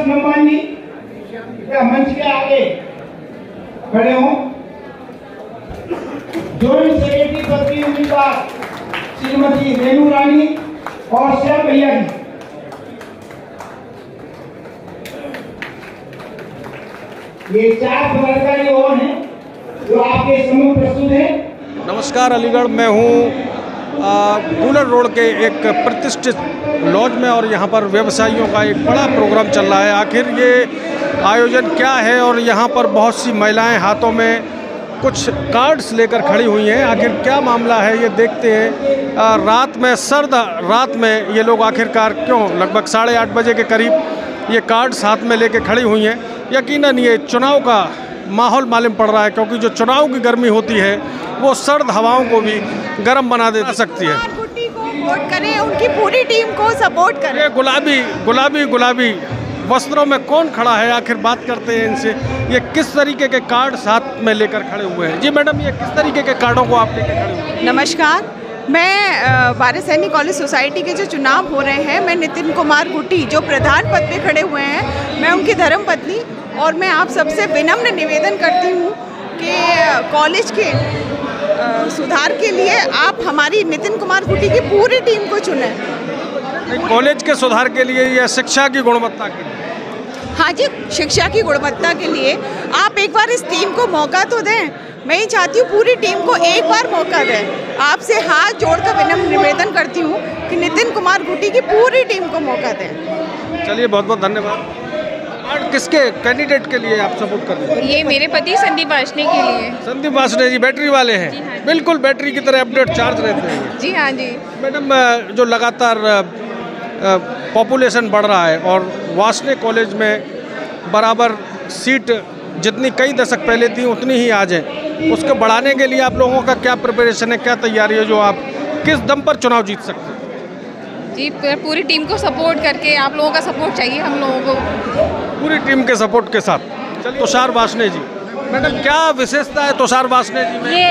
सम्मान जी क्या मंच के आगे खड़े हों। जॉइंट सेक्रेटरी पद की उम्मीदवार श्रीमती रेणु रानी और श्याम भैया जी। ये 4 पदाधिकारी और हैं जो आपके सम्मुख प्रस्तुत हैं। नमस्कार, अलीगढ़ में हूँ कूलर रोड के एक प्रतिष्ठित लॉज में और यहाँ पर व्यवसायियों का एक बड़ा प्रोग्राम चल रहा है। आखिर ये आयोजन क्या है और यहाँ पर बहुत सी महिलाएं हाथों में कुछ कार्ड्स लेकर खड़ी हुई हैं। आखिर क्या मामला है ये देखते हैं। रात में, सर्द रात में ये लोग आखिरकार क्यों लगभग 8:30 बजे के करीब ये कार्ड्स हाथ में लेके खड़ी हुई हैं। यकीनन ये चुनाव का माहौल मालूम पड़ रहा है, क्योंकि जो चुनाव की गर्मी होती है वो सर्द हवाओं को भी गर्म बना दे सकती है। गुट्टी को वोट करें, उनकी पूरी टीम को सपोर्ट करें। गुलाबी वस्त्रों में कौन खड़ा है, आखिर बात करते हैं इनसे। ये किस तरीके के कार्ड साथ में लेकर खड़े हुए हैं? जी मैडम, ये किस तरीके के कार्डों को आप लेकर खड़े हुए हैं? नमस्कार, मैं भारत सैनिक कॉलेज सोसाइटी के जो चुनाव हो रहे हैं, मैं नितिन कुमार गुट्टी जो प्रधान पद पे खड़े हुए हैं, मैं उनकी धर्मपत्नी, और मैं आप सबसे विनम्र निवेदन करती हूँ कि कॉलेज के सुधार के लिए आप हमारी नितिन कुमार गुट्टी की पूरी टीम को चुनें। कॉलेज के सुधार के लिए या शिक्षा की गुणवत्ता के लिए? हाँ जी, शिक्षा की गुणवत्ता के लिए आप एक बार इस टीम को मौका तो दें। मैं ही चाहती हूँ पूरी टीम को एक बार मौका दें। आपसे हाथ जोड़कर विनम्र निवेदन करती हूँ कि नितिन कुमार गुट्टी की पूरी टीम को मौका दें। चलिए, बहुत बहुत धन्यवाद। किसके कैंडिडेट के लिए आप सपोर्ट कर रहे हैं? ये मेरे पति संदीप वासने के लिए। संदीप वासने जी बैटरी वाले हैं? जी हाँ जी। बिल्कुल बैटरी की तरह अपडेट चार्ज रहते हैं। जी हाँ जी। मैडम, जो लगातार पॉपुलेशन बढ़ रहा है और वासने कॉलेज में बराबर सीट जितनी कई दशक पहले थी उतनी ही आज है, उसको बढ़ाने के लिए आप लोगों का क्या प्रिपरेशन है, क्या तैयारी है, जो आप किस दम पर चुनाव जीत सकते हैं? जी, पूरी टीम को सपोर्ट करके, आप लोगों का सपोर्ट चाहिए हम लोगों को। पूरी टीम के सपोर्ट के साथ। चलिए, तुषार वासने जी, मैडम क्या विशेषता है तुषार वासने जी में?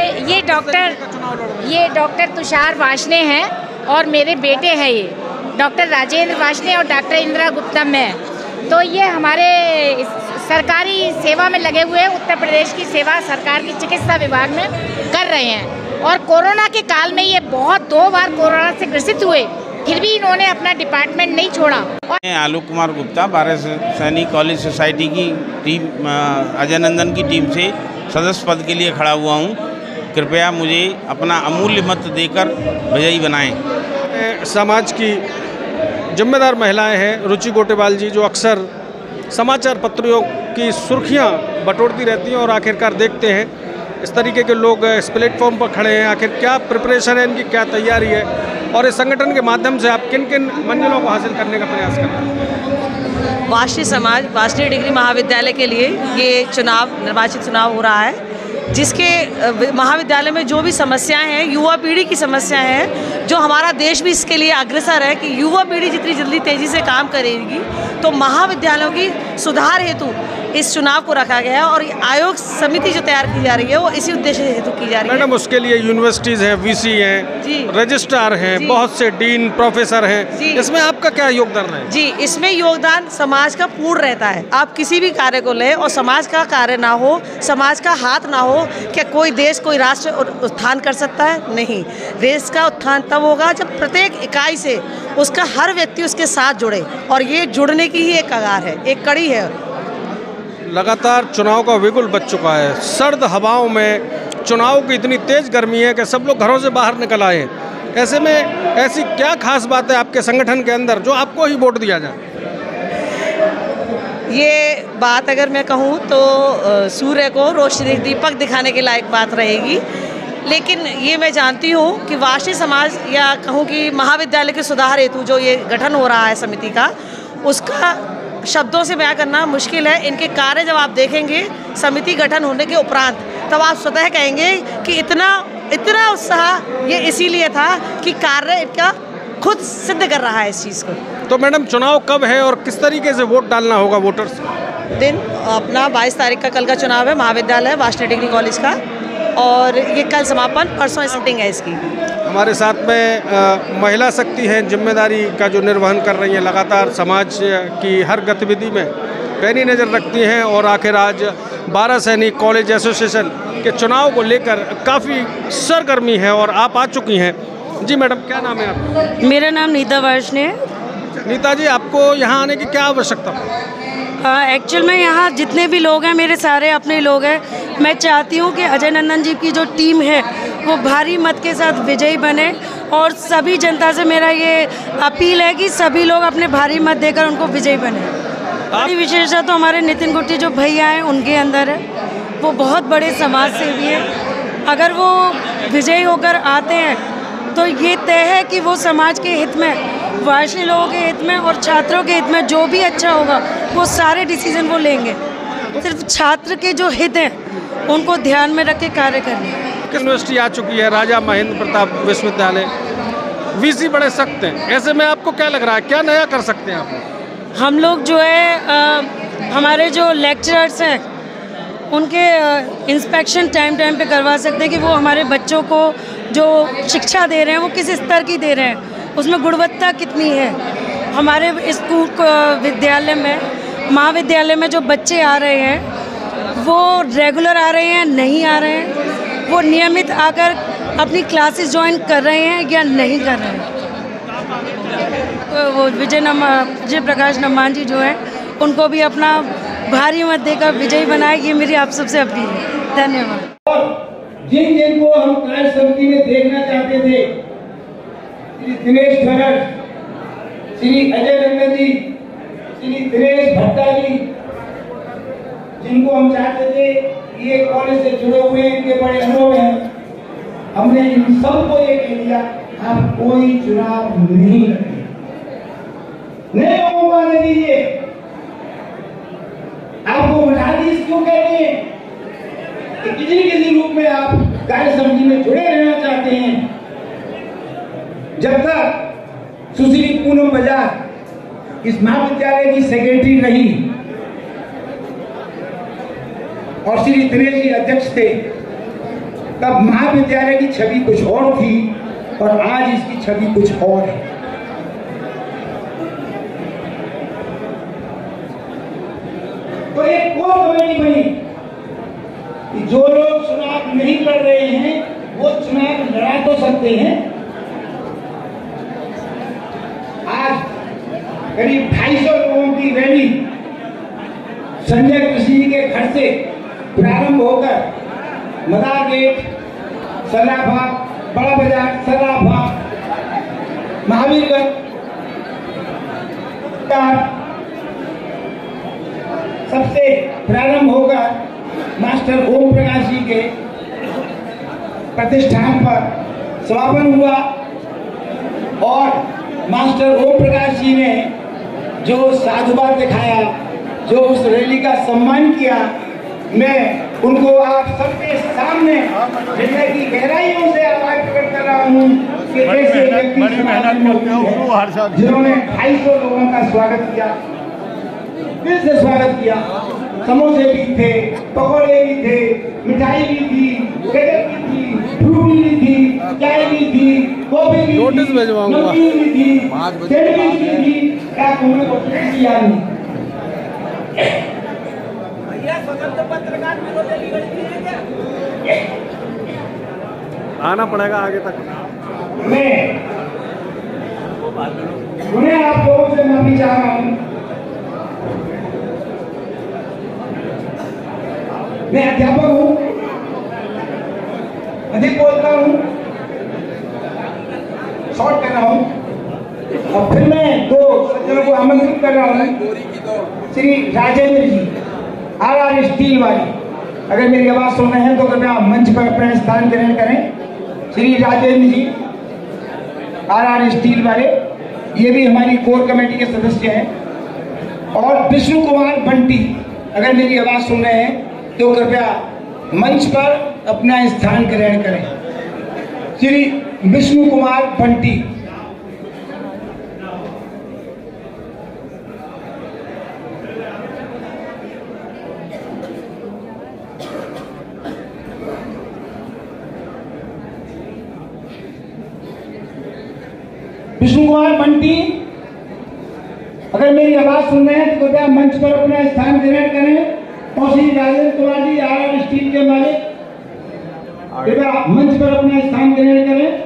ये डॉक्टर तुषार वासने हैं और मेरे बेटे हैं, ये डॉक्टर राजेंद्र वासने और डॉक्टर इंदिरा गुप्तम है। तो ये हमारे सरकारी सेवा में लगे हुए हैं, उत्तर प्रदेश की सेवा सरकार की चिकित्सा विभाग में कर रहे हैं। और कोरोना के काल में ये 2 बार कोरोना से ग्रसित हुए, फिर भी इन्होंने अपना डिपार्टमेंट नहीं छोड़ा। मैं आलोक कुमार गुप्ता भारत सैनिक कॉलेज सोसाइटी की टीम अजय नंदन की टीम से सदस्य पद के लिए खड़ा हुआ हूँ। कृपया मुझे अपना अमूल्य मत देकर विजयी बनाएं। समाज की जिम्मेदार महिलाएं हैं रुचि गोटेवाल जी, जो अक्सर समाचार पत्रों की सुर्खियां बटोरती रहती हैं और आखिरकार देखते हैं इस तरीके के लोग इस प्लेटफॉर्म पर खड़े हैं। आखिर क्या प्रिपरेशन है इनकी, क्या तैयारी है, और इस संगठन के माध्यम से आप किन किन मंजिलों को हासिल करने का प्रयास करते हैं? वासनी समाज वासनी डिग्री महाविद्यालय के लिए ये निर्वाचित चुनाव हो रहा है, जिसके महाविद्यालय में जो भी समस्याएं हैं, युवा पीढ़ी की समस्याएं हैं, जो हमारा देश भी इसके लिए अग्रसर है कि युवा पीढ़ी जितनी जल्दी तेज़ी से काम करेगी, तो महाविद्यालयों की सुधार हेतु इस चुनाव को रखा गया है। और आयोग समिति जो तैयार की जा रही है वो इसी उद्देश्य हेतु की जा रही है। मैडम, उसके लिए यूनिवर्सिटीज़ हैं, वीसी हैं, रजिस्ट्रार हैं, बहुत से डीन प्रोफेसर हैं, इसमें आपका क्या योगदान है? जी, इसमें योगदान समाज का पूर्ण रहता है। आप किसी भी कार्य को लें और समाज का कार्य ना हो, समाज का हाथ ना हो, क्या कोई देश, कोई राष्ट्र उत्थान कर सकता है? नहीं। देश का उत्थान तब होगा जब प्रत्येक इकाई से उसका हर व्यक्ति उसके साथ जुड़े, और ये जुड़ने की ही एक कगार है, एक कड़ी है। लगातार चुनाव का बिगुल बच चुका है। सर्द हवाओं में चुनाव की इतनी तेज़ गर्मी है कि सब लोग घरों से बाहर निकल आए हैं। ऐसे में ऐसी क्या खास बात है आपके संगठन के अंदर जो आपको ही वोट दिया जाए? ये बात अगर मैं कहूँ तो सूर्य को रोशनी दीपक दिखाने के लायक बात रहेगी, लेकिन ये मैं जानती हूँ कि वासनी समाज, या कहूँ कि महाविद्यालय के सुधार हेतु जो ये गठन हो रहा है समिति का, उसका शब्दों से बयां करना मुश्किल है। इनके कार्य जब आप देखेंगे समिति गठन होने के उपरांत, तब आप स्वतः कहेंगे कि इतना उत्साह ये इसीलिए था कि कार्य इनका खुद सिद्ध कर रहा है इस चीज़ को। तो मैडम, चुनाव कब है और किस तरीके से वोट डालना होगा वोटर्स? दिन अपना 22 तारीख का कल का चुनाव है, महाविद्यालय वासनी डिग्री कॉलेज का, और ये कल समापन, परसों सिटिंग है इसकी। हमारे साथ में महिला शक्ति हैं, जिम्मेदारी का जो निर्वहन कर रही हैं, लगातार समाज की हर गतिविधि में पैनी नज़र रखती हैं और आखिर आज 12 सैनिक कॉलेज एसोसिएशन के चुनाव को लेकर काफ़ी सरगर्मी है और आप आ चुकी हैं। जी मैडम, क्या नाम है आपका? मेरा नाम नीता वार्ष्णेय है। नीता जी, आपको यहाँ आने की क्या आवश्यकता? एक्चुअल में यहाँ जितने भी लोग हैं मेरे सारे अपने लोग हैं। मैं चाहती हूँ कि अजय नंदन जी की जो टीम है वो भारी मत के साथ विजयी बने और सभी जनता से मेरा ये अपील है कि सभी लोग अपने भारी मत देकर उनको विजयी बने। बड़ी विशेषता तो हमारे नितिन गुट्टी जो भैया हैं उनके अंदर है, वो बहुत बड़े समाज सेवी हैं। अगर वो विजयी होकर आते हैं तो ये तय है कि वो समाज के हित में, वार्षिक लोगों के हित में और छात्रों के हित में जो भी अच्छा होगा वो सारे डिसीजन वो लेंगे। सिर्फ छात्र के जो हित हैं उनको ध्यान में रख के कार्य करने। यूनिवर्सिटी आ चुकी है, राजा महेंद्र प्रताप विश्वविद्यालय, वीसी बड़े सख्त हैं, ऐसे में आपको क्या लग रहा है, क्या नया कर सकते हैं आप? हम लोग जो है हमारे जो लेक्चरर्स हैं उनके इंस्पेक्शन टाइम पे करवा सकते हैं कि वो हमारे बच्चों को जो शिक्षा दे रहे हैं वो किस स्तर की दे रहे हैं, उसमें गुणवत्ता कितनी है। हमारे स्कूल विद्यालय में, महाविद्यालय में जो बच्चे आ रहे हैं वो रेगुलर आ रहे हैं, नहीं आ रहे हैं, वो नियमित आकर अपनी क्लासेस ज्वाइन कर रहे हैं या नहीं कर रहे हैं। वो विजय प्रकाश नम्मान जी जो है उनको भी अपना भारी मत देकर विजयी बनाए, ये मेरी आप सबसे अपील है। धन्यवाद। और जिन जिनको हम कार्य समिति में देखना चाहते थे, श्री दिनेश खरड़, श्री अजय नंदन जी, श्री दिनेश भट्टा जी, जिनको हम चाहते थे ये कॉलेज से जुड़े हुए हैं, इनके बड़े अनुभव हैं, हमने इन सबको ये कह दिया आप कोई चुनाव नहीं लड़ेंगे, नहीं होने दीजिए। आपको मठाधीश क्यों कहते हैं कि किसी रूप में आप कार्य समिति में जुड़े रहना चाहते हैं। जब तक सुश्री पूनम बजाज इस महाविद्यालय की सेक्रेटरी रही और श्री दिनेश जी अध्यक्ष थे, तब महाविद्यालय की छवि कुछ और थी और आज इसकी छवि कुछ और है। तो एक कोर कमेटी बनी कि जो लोग चुनाव नहीं लड़ रहे हैं वो चुनाव लड़ा तो सकते हैं। आज करीब 250 लोगों की रैली संजय कृषि जी के घर से प्रारंभ होकर मदार गेट, सर्राफा, बड़ा बाजार, सर्राफा, महावीरगंज सबसे प्रारंभ होकर मास्टर ओम प्रकाश जी के प्रतिष्ठान पर समापन हुआ और मास्टर ओम प्रकाश जी ने जो साधुवाद दिखाया, जो उस रैली का सम्मान किया, मैं उनको आप सबके सामने हृदय की गहराइयों से आभार प्रकट कर रहा हूँ कि ऐसे व्यक्ति जिन्होंने 250 लोगों का स्वागत किया, दिल से स्वागत किया। समोसे भी थे, पकौड़े भी थे, मिठाई भी थी, गजक भी थी, फ्रूटी भी थी, चाय भी थी, कॉफी भी थी, नमकीन भी थी, सैंडविच भी थी। क्या तुमने कुछ किया नहीं? आना पड़ेगा आगे तक। मैं उन्हें आप लोगों से माफी चाह रहा हूँ। मैं अध्यापक हूँ, अधिक बोलता हूँ, शॉर्ट कर रहा हूँ और फिर मैं दो सज्जनों को आमंत्रित कर रहा हूँ। श्री राजेंद्र जी, RR स्टील वाले, अगर मेरी आवाज सुन रहे हैं तो कृपया मंच पर अपना स्थान ग्रहण करें। श्री राजेंद्र जी, RR स्टील वाले, ये भी हमारी कोर कमेटी के सदस्य हैं। और विष्णु कुमार बंटी, अगर मेरी आवाज सुन रहे हैं तो कृपया मंच पर अपना स्थान ग्रहण करें। श्री विष्णु कुमार बंटी। विष्णु कुमार बंटी, अगर मेरी आवाज सुन रहे हैं तो कृपया मंच पर अपना स्थान ग्रहण करें। और श्री राजेंद्र तिवारी आर स्टील के मालिक कृपया मंच पर अपना स्थान ग्रहण करें।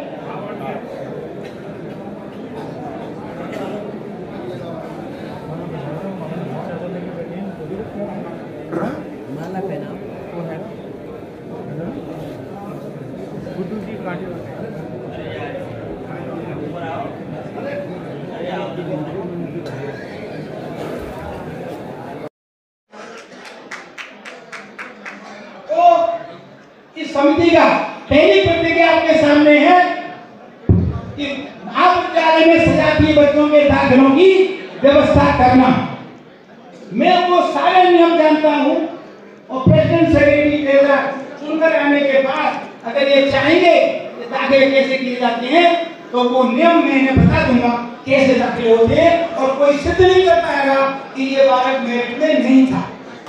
इस समिति का पहली प्रतिज्ञा आपके सामने है कि महाविद्यालय में सजातीय बच्चों के दाखिलों की व्यवस्था करना। मैं वो सारे नियम जानता हूँ और प्रेसिडेंट सेक्रेटरी के सुनकर आने के बाद अगर ये चाहेंगे कि दाखिले कैसे किए जाते हैं तो वो नियम मैं इन्हें बता दूंगा कैसे दाखिले होते हैं, और कोई सिद्ध नहीं कर पाएगा कि ये बालक मेरिट में नहीं था।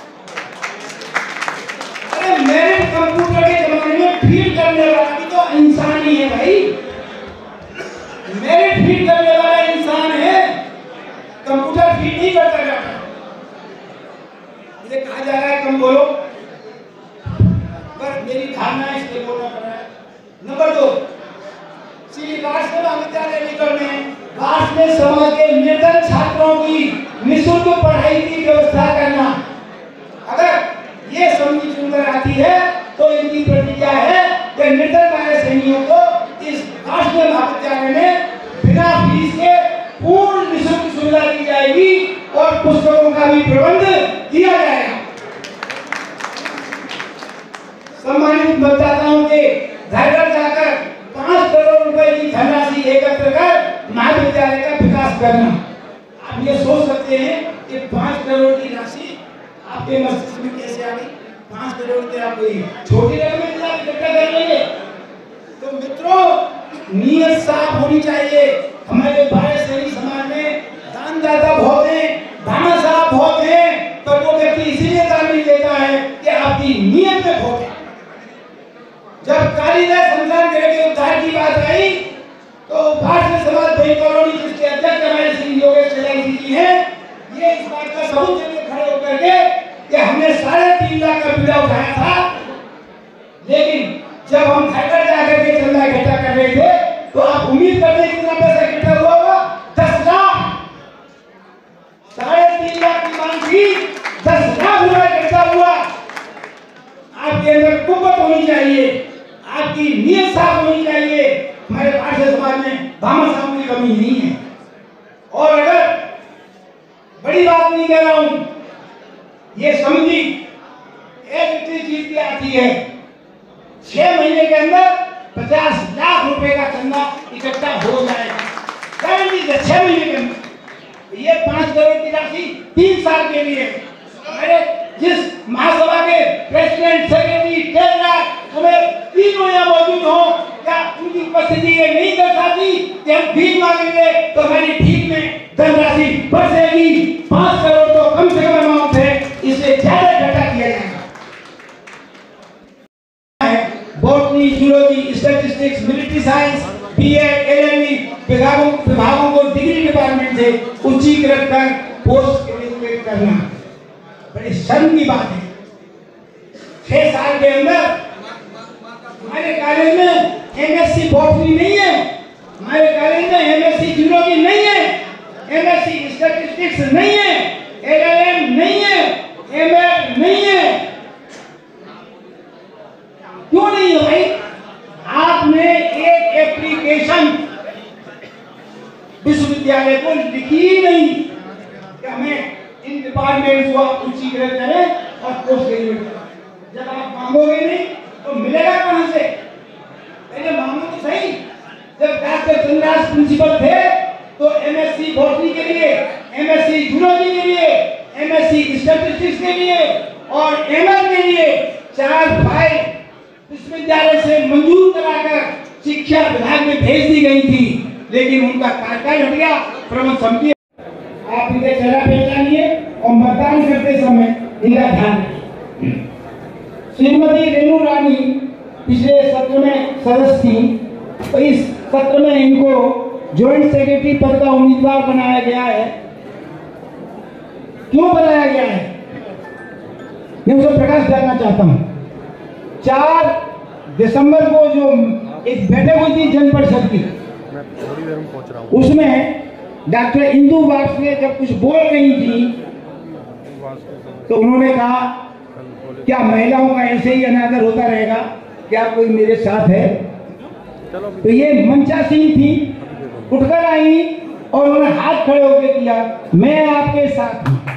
मेरिट कंप्यूटर के जमाने में फीड करने वाला भी तो इंसान ही है भाई। मेरिट फीड करने वाला इंसान है, कंप्यूटर फीड नहीं करता जाता। मुझे कहा जा रहा है कम बोलो, पर मेरी धारणा इसलिए बोलना पड़ रहा है। नंबर 2, श्री राष्ट्रीय महाविद्यालय अलीगढ़ में राष्ट्रीय समाज के निर्धन छात्रों की निःशुल्क पढ़ाई की व्यवस्था करना। अगर ये समिति चुनकर आती है तो इनकी प्रतिज्ञा है कि निर्धन वाले सैनिकों को इस राष्ट्रीय महाविद्यालय में बिना फीस के पूर्ण निःशुल्क सुविधा दी जाएगी और पुस्तकों का भी प्रबंध किया जाएगा। सम्मानित मतदाताओं के घर घर जाकर 5 करोड़ रुपए की धनराशि एकत्र कर महाविद्यालय का विकास करना। आप ये सोच सकते हैं कि 5 करोड़ की राशि आपके मस्तिष्क में कैसे आ गई? 5 करोड़ के आप कोई छोटी रकम में इकट्ठा कर लेंगे? तो मित्रों, नीयत साफ होनी चाहिए। हमारे भारत सैनिक समाज में दानदाता बहुत हैं, भामाशाह बहुत हैं, पर वो व्यक्ति इसीलिए दान नहीं देता है कि आपकी नीयत में खोट है। जब कालिदास संस्थान गृह के उद्धार की बात आई तो भारतीय समाज बैंक कॉलोनी जिसके अध्यक्ष हमारे श्री योगेश चैलानी जी हैं, ये इस बात का सबूत देने खड़े होकर के कि हमने 3.5 लाख का बीड़ा उठाया था, लेकिन जब हम घर घर जाकर के चंदा इकट्ठा कर रहे थे तो आप उम्मीद करते कितना पैसा इकट्ठा हुआ होगा? 10 लाख। 3.5 लाख की मांग थी, 10 लाख रुपए इकट्ठा हुआ। आपके अंदर कुव्वत होनी चाहिए, आपकी नीयत साफ होनी चाहिए। हमारे भारतीय समाज में भामाशाहों की कमी नहीं है। और अगर बड़ी बात नहीं कह रहा हूं, ये समिति एक चीज की आती है, 6 महीने के अंदर 50 लाख रुपए का चंदा इकट्ठा हो जाएगा। 6 महीने के अंदर ये 5 करोड़ की राशि 3 साल के लिए। अरे जिस महासभा के प्रेसिडेंट सेक्रेटरी ट्रेजरर हमें तीनों यहाँ मौजूद हो, क्या उनकी उपस्थिति ये नहीं दर्शाती कि हम भीख मांगेंगे तो हमारी भीख में धनराशि बचेगी? 5 करोड़ तो कम से कम अमाउंट है, इसे ज्यादा इकट्ठा किया जाएगा। Botany, zoology, statistics, military science, BEd, LLB विभागों को डिग्री डिपार्टमेंट से उच्चीकृत कर पोस्ट ग्रेजुएट करना बड़ी शर्म की बात है। 6 साल के अंदर हमारे कॉलेज में एमएससी बॉटनी नहीं है, हमारे कॉलेज में एमएससी जूलॉजी नहीं है, एमएससी स्टैटिस्टिक्स नहीं है, एलएलएम नहीं है, एमएड नहीं है। क्यों नहीं है भाई? आपने एक एप्लीकेशन विश्वविद्यालय को लिखी ही नहीं कि हमें इन डिपार्टमेंट को आप उच्चीकृत करें और पोस्ट ग्रेजुएट करें। जब आप मांगोगे नहीं तो मिलेगा कहां से? पहले मांगो तो सही। जब डॉक्टर चंद्रदास प्रिंसिपल थे तो एमएससी बॉटनी के लिए, एमएससी जूलॉजी के लिए, एमएससी स्टैटिस्टिक्स के लिए और एमएड के लिए 4 फाइल विश्वविद्यालय से मंजूर कराकर शिक्षा विभाग में भेज दी गई थी, लेकिन उनका कार्यकाल हट गया। प्रबंध समिति आप इनके चेहरा पहचानिए और मतदान करते समय इनका ध्यान रखिए। श्रीमती रेणु रानी पिछले सत्र में सदस्य थी, तो इस सत्र में इनको ज्वाइंट सेक्रेटरी पद का उम्मीदवार बनाया गया है। क्यों बनाया गया है, मैं उसको प्रकाश डालना चाहता हूं। 4 दिसंबर को जो एक बैठक हुई थी जन परिषद की, उसमें डॉक्टर इंदु वाजपेयी जब कुछ बोल रही थी तो उन्होंने कहा क्या महिलाओं का ऐसे ही अनादर होता रहेगा, क्या कोई मेरे साथ है? तो ये मंचासीन थी, उठकर आई और उन्होंने हाथ खड़े होकर किया, मैं आपके साथ हूं।